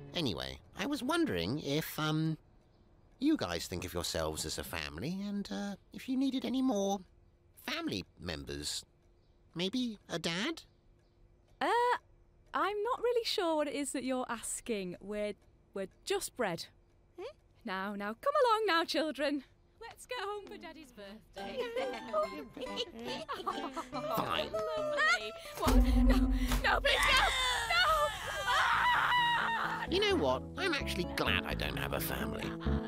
Anyway, I was wondering if, you guys think of yourselves as a family, and, if you needed any more family members. Maybe a dad? I'm not really sure what it is that you're asking. We're just bred. Now, come along now, children. Let's go home for Daddy's birthday. Fine. Lovely. What? No, please no! No! You know what? I'm actually glad I don't have a family.